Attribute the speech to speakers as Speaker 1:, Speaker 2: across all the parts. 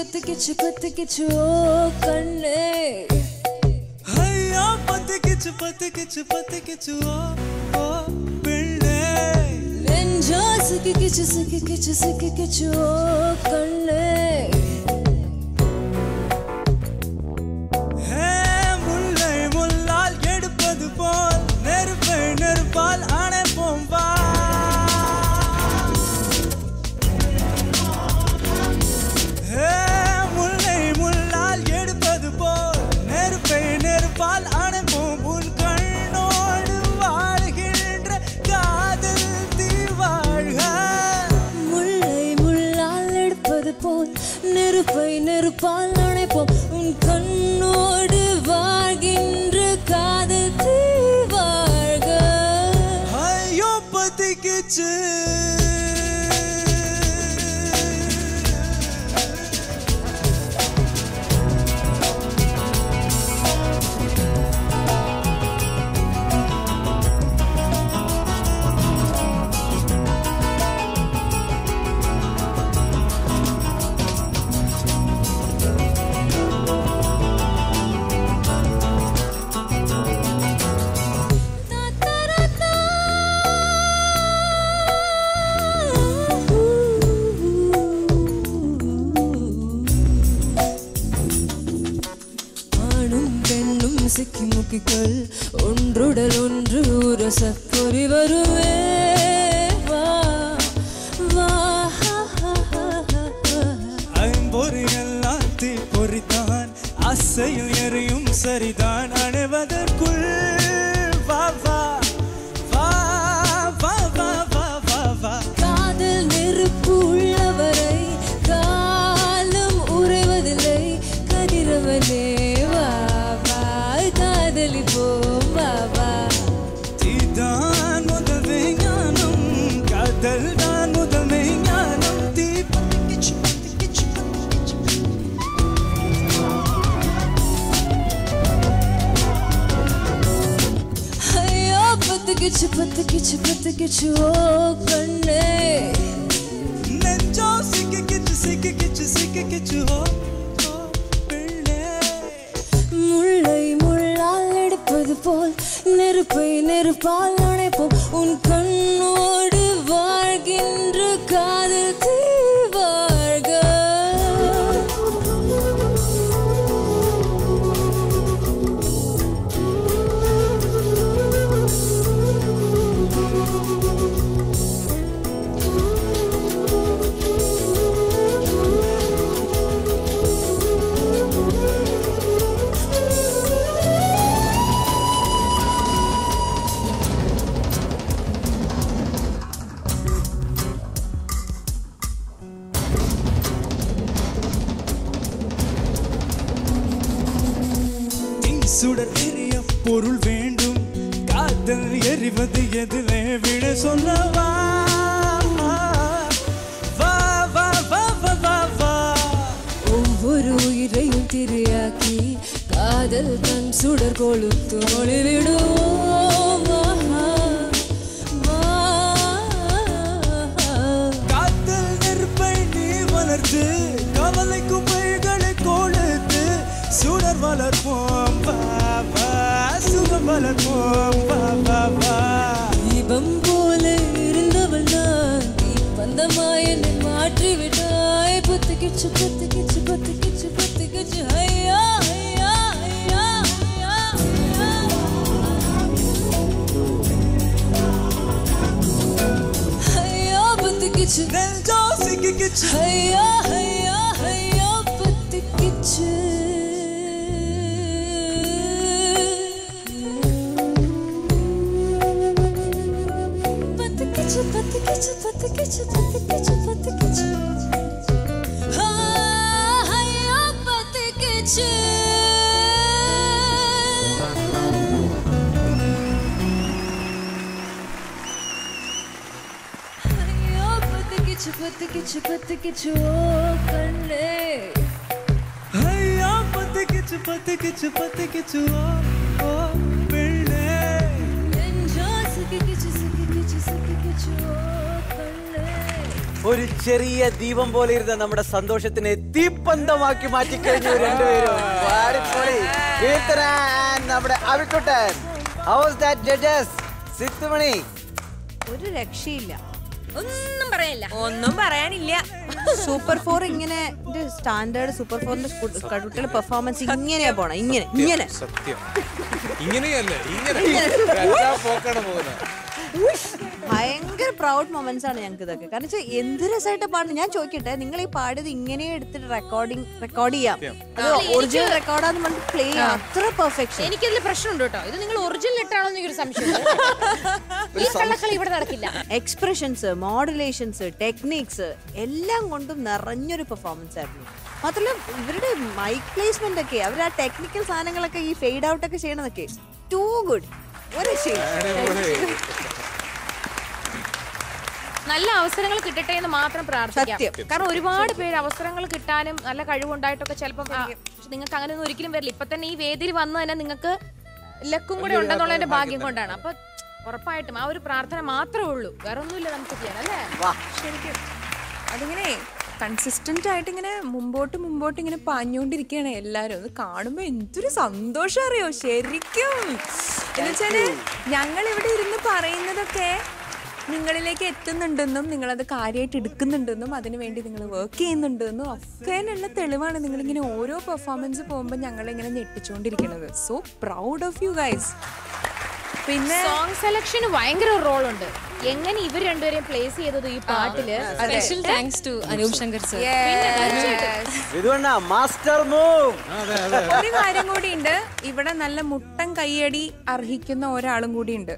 Speaker 1: பத்துக்கிச்சு ஓ கண்ணே
Speaker 2: ஐயா பத்துக்கிச்சு ஓ பெண்ணே
Speaker 1: நெஞ்சா சிக்கிக்கிச்சு ஓ கண்ணே
Speaker 2: முல்லை முள்ளால் எடுப்பது போல் நெருப்பை நெருப்பால் அணைப்போம் வா முல்லை முள்ளால் எடுப்பது போல் நெருப்பை நெருப்பால் அணைப்போம் உன் கண்ணோடு வாழ்கின்ற காதல் தீவாழ்க
Speaker 1: முல்லை முள்ளால் எடுப்பது போல் நெருப்பை நெருப்பால் அணைப்போம் உன் கண்ணோடு வாழ்கின்ற காதல் தீவாழ்க
Speaker 2: ஐயோ பத்திக்கிச்சு
Speaker 1: சிக்கி முக்கிகள் ஒன்றுடல் ஒன்று உரச பொறி வருவே வா வா
Speaker 2: ஐம்பொறி எல்லாம் தீ பொறித்தான் அசையில் எரியும் சரிதான் அணைவதற்குள் வா வா வா வா வா வா வா வா
Speaker 1: காதல் நெருப்பு உள்ளவரை காலம் உறைவதில்லை கதிரவனே வா காதலிப்போம் பாபா
Speaker 2: தீதான் முதல் ஞானம் காதல் தான் முதல் ஞானம் தீ பத்திக்கிச்சு
Speaker 1: ஐயோ பத்துக்கிச்சு ஓ கண்ணே
Speaker 2: நெஞ்சோ சிக்கிக்கிச்சு ஓ
Speaker 1: முல்லை முள்ளால் எடுப்பது போல் நெருப்பை நெருப்பால் அணைப்போம் உன் கண்ணோடு வாழ்கின்ற காதல் தீவாழ்க
Speaker 2: சுடர் எரிய பொருள் வேண்டும் காதல் எரிவது எதிலே விட சொல்லவா வா வா வா வா வா வா
Speaker 1: ஒவ்வொரு உயிரையும் திரையாக்கி காதல் தன் சுடர் கொளுத்து ஒளிவிடுவோம்
Speaker 2: காதல் நெருப்பை நீ வளர்த்து கவலை குப்பைகளை கொளுத்து சுடர் வளர்ப்போம் பாபா சுகம் வளர்ப்போம் பாபா
Speaker 1: தீபம் போல இருந்தவள் நான் தீப்பந்தமாய் என்னை மாற்றிவிட்டாய் பத்துக்கிச்சு ஐயா ஐயா ஐயா ஐயா ஐயா பத்துக்கிச்சு
Speaker 2: நெஞ்சோ சிக்கிக்கிச்சு
Speaker 1: ஐயா ஐயா ஐயா பத்துக்கிச்சு பத்துக்கிச்சு ஐயா பத்துக்கிச்சு ஐயா பத்துக்கிச்சு ஓ கண்ணே
Speaker 2: ஐயா பத்துக்கிச்சு ஓ பெண்ணே
Speaker 1: நெஞ்சா சிக்கிக்கிச்சு ஓ கண்ணே
Speaker 3: ഒരു ചെറിയ ദീപം പോലെ ഇരുന്ന നമ്മുടെ സന്തോഷത്തിനെ തീപ്പന്തമാക്കി മാറ്റിക്കഴിഞ്ഞു രണ്ടുപേരും. കീർത്തന and നമ്മുടെ അവിക്കുട്ടൻ. How was that, judges? സിത്തുമണി.
Speaker 4: ഒരു രക്ഷയില്ല,
Speaker 1: ഒന്നും പറയാനില്ല.
Speaker 4: സൂപ്പർ 4 ഇങ്ങനെ സ്റ്റാൻഡേർഡ് സൂപ്പർ 4ന്റെ കുട്ടികളുടെ പെർഫോമൻസ് ഇങ്ങനെയാ പോണം, ഇങ്ങനെ
Speaker 5: സത്യം ഇങ്ങനെയല്ലേ, ഇങ്ങനെ പോക്കാണ് പോകുന്നത്.
Speaker 4: ഭയങ്കര പ്രൗഡ് മൊമെന്റ്സ് ആണ് ഞങ്ങൾക്ക് ഇതൊക്കെ. കാരണം വെച്ചാൽ എന്ത് രസമായിട്ട് പാടുന്നു. ഞാൻ ചോദിക്കട്ടെ, നിങ്ങൾ ഈ പാടിയത് ഇങ്ങനെ എടുത്തിട്ട് റെക്കോർഡ് ചെയ്യാം, ഒറിജിനൽ റെക്കോർഡാന്ന് പറഞ്ഞിട്ട് പ്ലേ ചെയ്യാം, അത്ര പെർഫെക്ഷൻ.
Speaker 1: എനിക്കതിൽ പ്രശ്നമുണ്ട് കേട്ടോ. ഇത് നിങ്ങൾ ഒറിജിനൽ ഇട്ടാണോ എന്നൊരു സംശയം. ഈ കള്ളക്കളി ഇവിടെ നടക്കില്ല.
Speaker 4: എക്സ്പ്രഷൻസ്, മോഡുലേഷൻസ്, ടെക്നിക്സ് എല്ലാം കൊണ്ടും നിറഞ്ഞൊരു പെർഫോമൻസ് ആയിരുന്നു. മാത്രമല്ല ഇവരുടെ മൈക്ക് പ്ലേസ്മെന്റ് ഒക്കെ, അവർ ആ ടെക്നിക്കൽ സാധനങ്ങളൊക്കെ ഈ ഫെയ്ഡ് ഔട്ട് ഒക്കെ ചെയ്യണതൊക്കെ ടൂ ഗുഡ്. ഒരു
Speaker 1: നല്ല അവസരങ്ങൾ കിട്ടട്ടെ എന്ന് മാത്രം പ്രാർത്ഥിക്കാം. കാരണം ഒരുപാട് പേര് അവസരങ്ങൾ കിട്ടാനും നല്ല കഴിവുണ്ടായിട്ടൊക്കെ ചിലപ്പം നിങ്ങൾക്ക് അങ്ങനെയൊന്നും ഒരിക്കലും വരില്ല. ഇപ്പൊ തന്നെ ഈ വേദിയിൽ വന്നു തന്നെ നിങ്ങൾക്ക് ലക്കും കൂടെ ഉണ്ടെന്നുള്ളതിന്റെ ഭാഗ്യം കൊണ്ടാണ്. അപ്പൊ ഉറപ്പായിട്ടും ആ ഒരു പ്രാർത്ഥന മാത്രമേ ഉള്ളൂ, വേറെ ഒന്നുമില്ല നമുക്ക് ചെയ്യാൻ, അല്ലേ?
Speaker 6: ശരിക്കും അതിങ്ങനെ കൺസിസ്റ്റന്റ് ആയിട്ട് ഇങ്ങനെ മുമ്പോട്ട് ഇങ്ങനെ പാഞ്ഞുകൊണ്ടിരിക്കുകയാണ് എല്ലാരും. അത് കാണുമ്പോ എന്തൊരു സന്തോഷം അറിയോ ശരിക്കും. എന്നുവെച്ചാല് ഞങ്ങൾ ഇവിടെ ഇരുന്ന് പറയുന്നതൊക്കെ നിങ്ങളിലേക്ക് എത്തുന്നുണ്ടെന്നും നിങ്ങളത് കാര്യമായിട്ട് എടുക്കുന്നുണ്ടെന്നും അതിനുവേണ്ടി നിങ്ങൾ വർക്ക് ചെയ്യുന്നുണ്ടെന്നും ഒക്കെയുള്ള തെളിവാണ് നിങ്ങളിങ്ങനെ ഓരോ പെർഫോമൻസ് പോകുമ്പോൾ ഞങ്ങളിങ്ങനെ ഞെട്ടിച്ചുകൊണ്ടിരിക്കുന്നത്. So proud of you guys. പിന്നെ
Speaker 1: സോങ് സെലക്ഷന് ഭയങ്കര റോൾ ഉണ്ട്. എങ്ങനെ ഇവർ രണ്ടുപേരെയും പ്ലേസ് ചെയ്തത് ഈ പാട്ടില്. Special thanks to Anoop Shankar sir.
Speaker 3: Master move.
Speaker 6: ഒരു കാര്യം കൂടിയുണ്ട്, ഇവിടെ നല്ല മുട്ടൻ കയ്യടി അർഹിക്കുന്ന ഒരാളും കൂടിയുണ്ട്.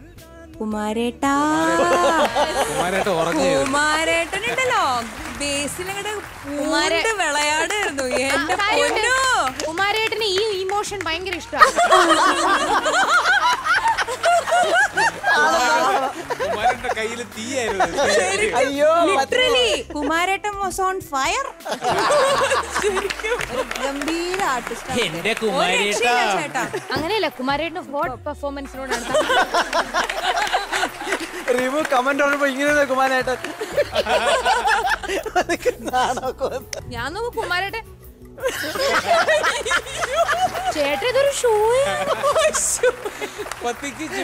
Speaker 6: കുമാരേട്ടനുണ്ടല്ലോ, ബേസിലങ്ങടെ വിളയാടായിരുന്നു. എന്റെ പൊന്നോ,
Speaker 1: കുമാരേട്ടന് ഈ ഇമോഷൻ ഭയങ്കര ഇഷ്ടമാണ്.
Speaker 5: കയ്യില് തീയായിരുന്നു.
Speaker 6: കുമാരേട്ടൻ വാസ് ഓൺ ഫയർ.
Speaker 4: ഗംഭീര ആർട്ടിസ്റ്റ്.
Speaker 1: അങ്ങനെയല്ല, കുമാരേട്ടന് ഹോട്ട് പെർഫോമൻസിനോടാണ്.
Speaker 3: റിമു കമന്റ് പറഞ്ഞപ്പോ ഇങ്ങനെ കുമാരേട്ടൻ.
Speaker 1: ഞാൻ നോക്കും കുമാരേട്ടൻ ചേട്ടൻ ഇതൊരു ഷോ
Speaker 5: പത്തിക്കിച്ച്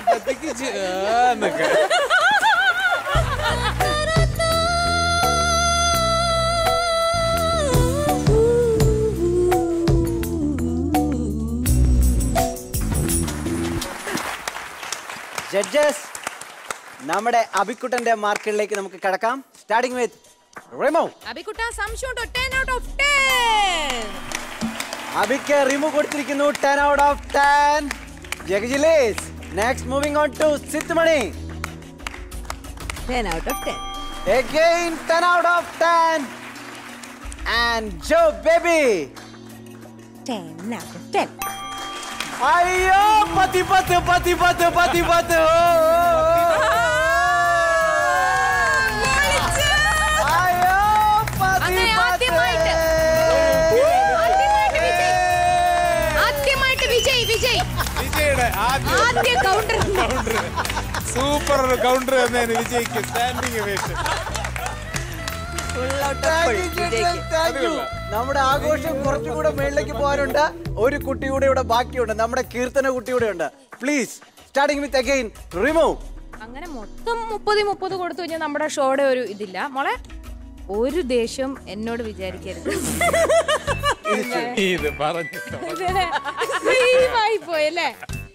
Speaker 3: ജഡ്ജസ്, നമ്മുടെ അഭിക്കുട്ടന്റെ മാർക്കുകളിലേക്ക് നമുക്ക് കടക്കാം. Starting with Rimu.
Speaker 1: അഭിക്കുട്ട സംശയം 10 out of 10.
Speaker 3: അഭിക്ക് റിമു കൊടുത്തിരിക്കുന്നു 10 out of 10. ജഗജിലേസ്. Next moving on to Sithumani.
Speaker 4: 10 out of 10.
Speaker 3: Again 10 out of 10. And Joe baby.
Speaker 6: 10 out of 10.
Speaker 3: അയ്യോ പതി.
Speaker 1: ആദ്യ കൗണ്ടർ.
Speaker 5: സൂപ്പർ കൗണ്ടർ തന്നെയാണ് വിജയ്ക്ക്. Standing waste.
Speaker 3: നമ്മുടെ ആഘോഷം കുറച്ചുകൂടെ മേളിലേക്ക് പോകാനുണ്ട്. ഒരു കുട്ടി കൂടെ ഇവിടെ ബാക്കിയുണ്ട്, നമ്മുടെ കീർത്തന കുട്ടി കൂടെ ഉണ്ട്. Please starting with again Rimu.
Speaker 1: അങ്ങനെ മൊത്തം 30 കൊടുത്തു കഴിഞ്ഞാൽ നമ്മുടെ ഷോയുടെ ഒരു ഇതില്ല മോളെ. ഒരു ദേഷ്യം എന്നോട് വിചാരിക്കരുത്.
Speaker 5: ഇത് പറഞ്ഞു
Speaker 1: പോയല്ലേ?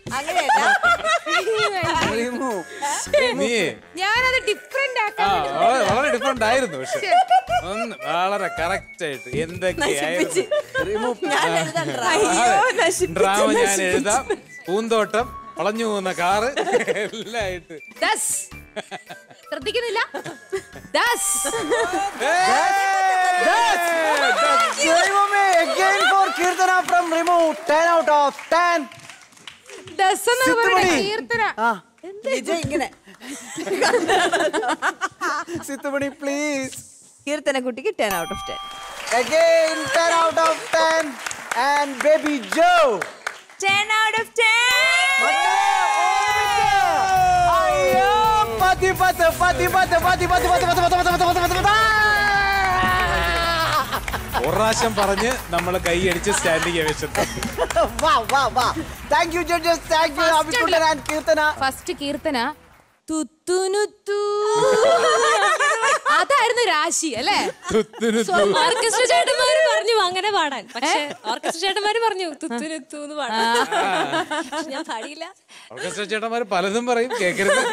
Speaker 1: ഞാനത് ഡിഫറെന്റ്
Speaker 5: വളരെ ഡിഫറെന്റ് ആയിരുന്നു. പക്ഷെ ഒന്ന് വളരെ കറക്റ്റ് ആയിട്ട് എന്തൊക്കെയായിരുന്നു ഡ്രാമ ഞാൻ എഴുതാം. പൂന്തോട്ടം, വളഞ്ഞു പോകുന്ന കാറ് എല്ലായിട്ട്
Speaker 1: ശ്രദ്ധിക്കുന്നില്ല.
Speaker 3: Again for Kirtana from Rimu, 10 out of 10. Sithumani please.
Speaker 4: Keerthana കുട്ടിക്ക് 10 out of 10.
Speaker 3: Again 10 out of 10. And baby Joe 10
Speaker 6: out of 10.
Speaker 3: അയ്യോ
Speaker 5: പ്രാവശ്യം പറഞ്ഞ് നമ്മൾ കൈയടിച്ച് സ്റ്റാൻഡിങ് വെച്ചിട്ട്.
Speaker 3: Thank you judges, thank you അഭികുട്ടൻ ആൻഡ് കീർത്തന.
Speaker 1: ഫസ്റ്റ് കീർത്തന അതായിരുന്നു രാശി അല്ലേ?
Speaker 7: ഓർക്കസ്ട്ര ചേട്ടന്മാര് പറഞ്ഞു അങ്ങനെ പാടാൻ, പക്ഷെ ഓർക്കസ്ട്ര ചേട്ടന്മാര് പറഞ്ഞു തുത്തുനുത്തൂന്ന് പാടാൻ. ഞാൻ പാടിയില്ല.
Speaker 5: ഓർക്കസ്ട്ര ചേട്ടന്മാര് പലതും പറയും, കേൾക്കരുത്.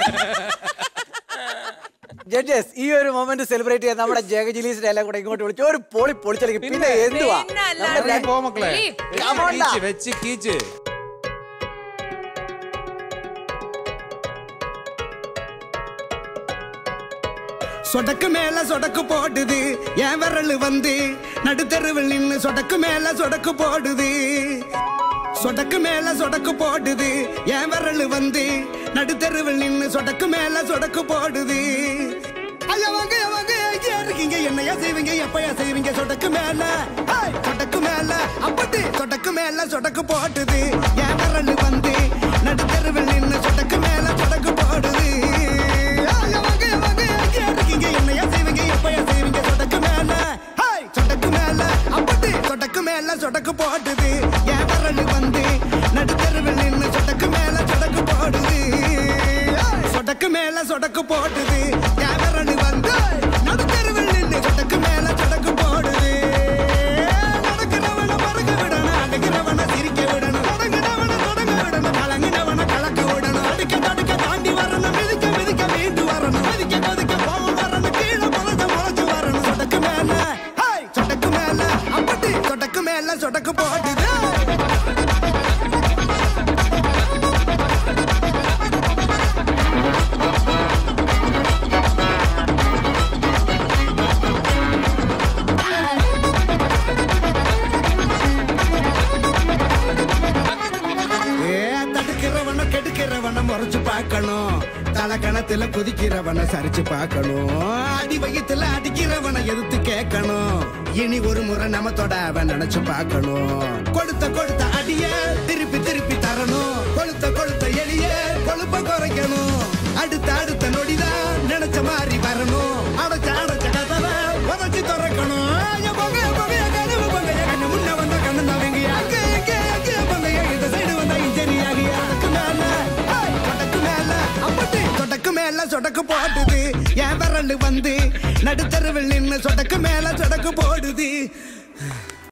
Speaker 3: ജഡ്ജസ്, ഈ ഒരു മൊമെന്റ് സെലിബ്രേറ്റ് ചെയ്യാൻ നമ്മുടെ ജഗജിലീസിനെ എല്ലാം കൂടെ ഇങ്ങോട്ട് വിളിച്ചു ഒരു പൊളിച്ചെടുക്കും. പിന്നെ എന്തുവാ
Speaker 5: പോ മക്കളെ, വെച്ച് കീച്ച്.
Speaker 8: சொடக்கு மேல சொடக்கு போடுது என் விரல் வந்து நடுத்தருவில் நின்னு சொடக்கு மேல சொடக்கு போடுது. சொடக்கு மேல சொடக்கு போடுது என் விரல் வந்து நடுத்தருவில் நின்னு சொடக்கு மேல சொடக்கு போடுது. ஐயா வாங்க வாங்க ஐயா இருக்கீங்க, என்னையா செய்வீங்க எப்பயா செய்வீங்க? சொடக்கு மேல சொடக்கு மேல அப்படி சொடக்கு மேல சொடக்கு போடுது என் விரல் வந்து நடுத்தருவில் நின்னு சொடக்கு மேல சொடக்கு போடுது. என்னையா செய்வீங்க எப்பயா செய்வீங்க? சொடக்கு மேல சொடக்கு மேல அப்படி சொடக்கு மேல சொடக்கு போடுது என் விரல் வந்து நடுத்தருவில் நின்னு சொடக்கு மேல சொடக்கு போடுது. சொடக்கு மேல சொடக்கு போடுது என் விரல் வந்து நடுத்தருவில் நின்னு சொடக்கு மேல சொடக்கு போடுது. நடக்கிறவன மறக்க விடணும், அடக்கிறவன சிரிக்க விடணும், தொடங்கினவன தொடங்க விடணும், கலங்கினவன கலக்க விடணும், அடுக்க தடுக்க தாண்டி வரணும், மிதிக்க மிதிக்க மீண்டு வரணும், மதிக்க மதிக்க போகும் வரணும், கீழே முளைச்சு முளைச்சு வரணும். சொடக்கு மேல சொடக்கு மேல அப்படி சொடக்கு மேல சொடக்கு போடுது. முறைச்சு பார்க்கணும், தலக்கணத்துல குதிக்கிறவன சரிச்சு பார்க்கணும், அடி வயித்துல அடிக்கிறவன எதிர்த்து கேட்கணும், இனி ஒரு முறை நம்ம தொடாவ நினைச்சு பார்க்கணும். கொடுத்த கொடுத்த அடிய திருப்பி திருப்பி தரணும், கொளுத்த கொளுத்த எளிய கொழுப்ப குறைக்கணும், அடுத்த அடுத்த நொடிதான் நினைச்ச மாதிரி வரணும், அடைச்ச அடைச்ச கதவை உதச்சி திறக்கணும். முன்ன வந்த கண்ணு தவங்க அங்கே எங்கே அங்கே பங்கைய இந்த சைடு வந்த இன்ஜினியாகி அதுக்கு மேல அப்படி சொடக்கு மேல சொடக்கு போடுது என் விரல் வந்து நடுத்தருவில் நின்னு சொடக்கு மேல சொடக்கு போடுது.